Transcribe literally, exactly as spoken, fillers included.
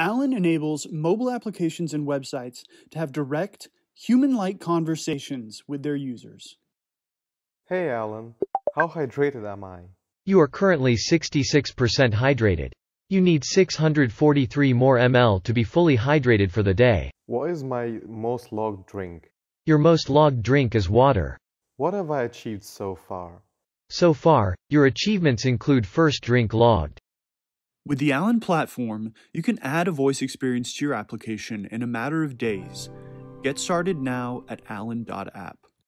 Alan enables mobile applications and websites to have direct, human-like conversations with their users. Hey Alan, how hydrated am I? You are currently sixty-six percent hydrated. You need six hundred forty-three more milliliters to be fully hydrated for the day. What is my most logged drink? Your most logged drink is water. What have I achieved so far? So far, your achievements include first drink logged. With the Alan platform, you can add a voice experience to your application in a matter of days. Get started now at alan dot app.